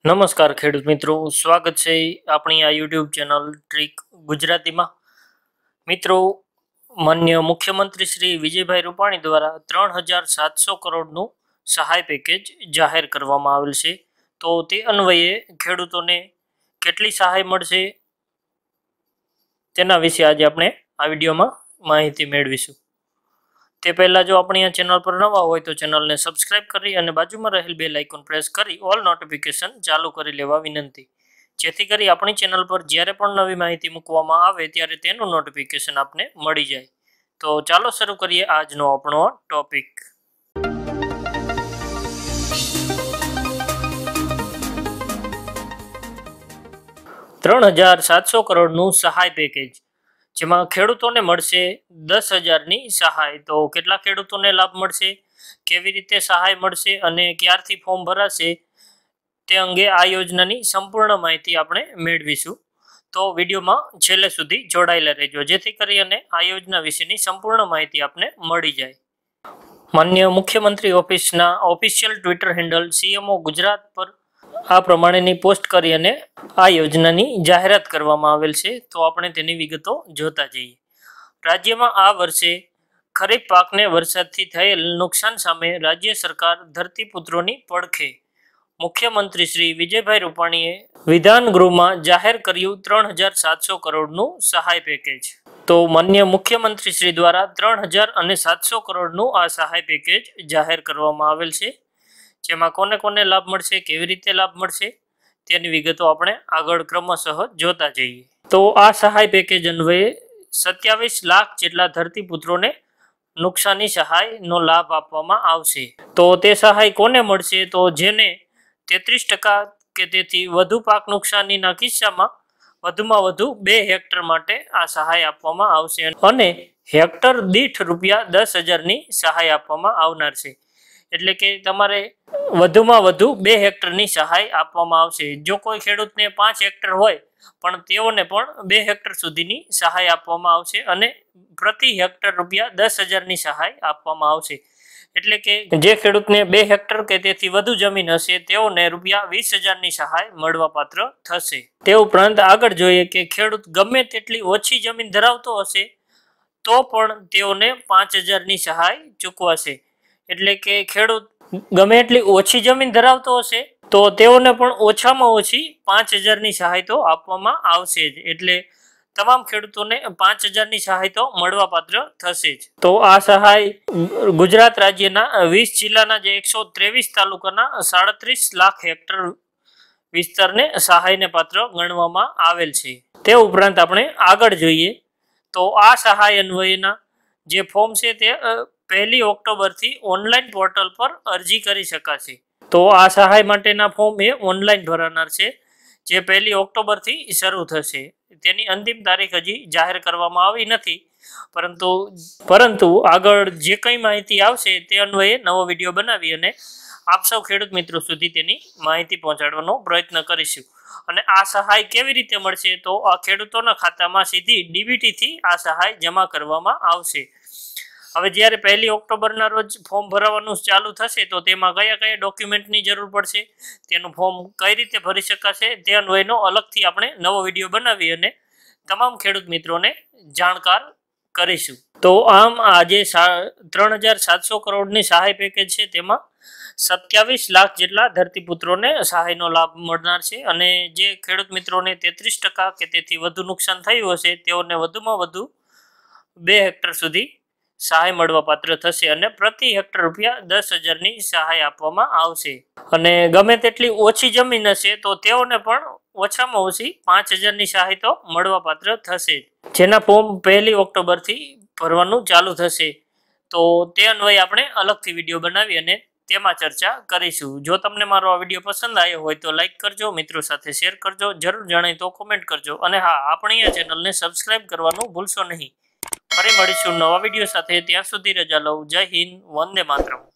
નમસ્કાર ખેડૂત મિત્રો, સ્વાગત છે આપણી આ યુટ્યુબ ચેનલ ટ્રીક ગુજરાતીમાં। મિત્રો, માન્ય મુખ્યમંત્રી શ્રી વિજયભાઈ રૂપાણી દ્વારા 3700 કરોડનું સહાય પેકેજ જાહેર કરવામાં આવેલ છે। તો તે અન્વયે ખેડૂતોને કેટલી સહાય મળશે તેના વિશે આજે આપણે આ વિડીયોમાં માહિતી મેળવીશું। તે પહેલાં જો આપણી આ ચેનલ પર નવા હોય તો ચેનલને સબસ્ક્રાઇબ કરી અને બાજુમાં રહેલ બેલ આઇકોન પ્રેસ કરી ઓલ નોટિફિકેશન ચાલુ કરી લેવા વિનંતી, જેથી કરી આપણી ચેનલ પર જ્યારે પણ નવી માહિતી મૂકવામાં આવે ત્યારે તેનું નોટિફિકેશન આપને મળી જાય। તો ચાલો શરૂ કરીએ આજનો આપણો ટોપિક। 3700 કરોડનું સહાય પેકેજ, જેમાં ખેડૂતોને મળશે 10,000ની સહાય। તો કેટલા ખેડૂતોને લાભ મળશે, કેવી રીતે સહાય મળશે અને ક્યારથી ફોર્મ ભરાશે તે અંગે આ યોજનાની સંપૂર્ણ માહિતી આપણે મેળવીશું। તો વિડીયોમાં છેલ્લે સુધી જોડાયેલા રહેજો, જેથી કરી અને આ યોજના વિશેની સંપૂર્ણ માહિતી આપને મળી જાય। માન્ય મુખ્યમંત્રી ઓફિસના official Twitter handle CMO Gujarat પર આ પ્રમાણેની પોસ્ટ કરી અને આ યોજનાની જાહેરાત કરવામાં આવેલ છે। તો આપણે તેની વિગતો જોતા જઈએ। રાજ્યમાં આ વર્ષે ખરીફ પાકને વરસાદથી થયેલ નુકસાન સામે રાજ્ય સરકાર ધરતીપુત્રોની પડખે। મુખ્યમંત્રી શ્રી વિજયભાઈ રૂપાણીએ વિધાન ગૃહમાં જાહેર કર્યું 3700 કરોડનું સહાય પેકેજ। તો માન્ય મુખ્યમંત્રી શ્રી દ્વારા 3700 કરોડનું આ સહાય પેકેજ જાહેર કરવામાં આવેલ છે, જેમાં કોને કોને લાભ મળશે, કેવી રીતે લાભ મળશે તેની વિગતો આપણે આગળ ક્રમશઃ જોતા જઈએ। તો આ સહાય પેકેજ અન્વયે 27 લાખ જેટલા ધરતીપુત્રોને નુકસાની સહાયનો લાભ આપવામાં આવશે। તો તે સહાય કોને મળશે, તો જેને 33% કે તેથી વધુ પાક નુકસાનીના કિસ્સામાં વધુમાં વધુ 2 હેક્ટર માટે આ સહાય આપવામાં આવશે અને હેક્ટર દીઠ ₹10,000ની સહાય આપવામાં આવનાર છે। એટલે કે તમારે વધુમાં વધુ 2 હેક્ટરની સહાય આપવામાં આવશે। જો કોઈ ખેડૂતને 5 હેક્ટર હોય પણ તેઓને પણ 2 હેક્ટર સુધીની સહાય આપવામાં આવશે અને પ્રતિ હેક્ટર ₹10,000ની સહાય આપવામાં આવશે। એટલે કે જે ખેડૂતને 2 હેક્ટર કે તેથી વધુ જમીન હશે તેઓને ₹20,000ની સહાય મળવા પાત્ર થશે। તે ઉપરાંત આગળ જોઈએ કે ખેડૂત ગમે તેટલી ઓછી જમીન ધરાવતો હશે તો પણ તેઓને 5,000ની સહાય ચૂકવાશે। એટલે કે ખેડૂત ગમે એટલી ઓછી જમીન ધરાવતો હશે તો તેઓને પણ ઓછામાં ઓછી 5,000ની સહાય તો આપવામાં આવશે જ। એટલે તમામ ખેડૂતોને 5,000ની સહાય તો મળવા પાત્ર થશે જ। તો આ સહાય ગુજરાત રાજ્યના 20 જિલ્લાના જે 123 તાલુકાના 37 લાખ હેક્ટર વિસ્તારને સહાયને પાત્ર ગણવામાં આવેલ છે। તે ઉપરાંત આપણે આગળ જોઈએ તો આ સહાય અન્વયના જે ફોર્મ છે તે 1 ઓક્ટોબરથી ઓનલાઈન પોર્ટલ પર અરજી કરી શકાશે। તો આ સહાય માટેના ફોર્મ એ ઓનલાઈન ભરાનાર છે, જે 1 ઓક્ટોબરથી શરૂ થશે। તેની અંતિમ તારીખ હજી જાહેર કરવામાં આવી નથી, પરંતુ આગળ જે કંઈ માહિતી આવશે તે અન્વયે નવો વિડીયો બનાવી અને આપ સૌ ખેડૂત મિત્રો સુધી તેની માહિતી પહોંચાડવાનો પ્રયત્ન કરીશું। અને આ સહાય કેવી રીતે મળશે, તો આ ખેડૂતોના ખાતામાં સીધી ડીબીટીથી આ સહાય જમા કરવામાં આવશે। હવે જ્યારે 1 ઓક્ટોબરના રોજ ફોર્મ ભરાવાનું ચાલુ થશે તો તેમાં કયા કયા ડોક્યુમેન્ટની જરૂર પડશે, તેનું ફોર્મ કઈ રીતે ભરી શકાશે તે અન્વયનો અલગથી આપણે નવો વિડીયો બનાવી અને તમામ ખેડૂત મિત્રોને જાણકાર કરીશું। તો આમ આજે 3700 કરોડની સહાય પેકેજ છે, તેમાં 27 લાખ જેટલા ધરતીપુત્રોને સહાયનો લાભ મળનાર છે અને જે ખેડૂત મિત્રોને 33% કે તેથી વધુ નુકસાન થયું હશે તેઓને વધુમાં વધુ 2 હેક્ટર સુધી સહાય મળવા પાત્ર થશે અને પ્રતિ હેક્ટર ₹10,000ની સહાય આપવામાં આવશે। અને ગમે તેટલી ઓછી જમીન હશે તો તેઓને પણ ઓછામાં ઓછી 5,000ની સહાય તો મળવા પાત્ર થશે, જેના ફોર્મ 1 ઓક્ટોબરથી ભરવાનું ચાલુ થશે। તો તે અન્વયે આપણે અલગથી વિડીયો બનાવી અને તેમાં ચર્ચા કરીશું। જો તમને મારો આ વિડીયો પસંદ આવ્યો હોય તો લાઈક કરજો, મિત્રો સાથે શેર કરજો, જરૂર જણાય તો કોમેન્ટ કરજો અને હા, આપણી આ ચેનલને સબસ્ક્રાઇબ કરવાનું ભૂલશો નહીં। ફરી મળીશું નવા વિડીયો સાથે, ત્યાં સુધી રજા લઉં। જય હિન્દ, વંદે માતરમ।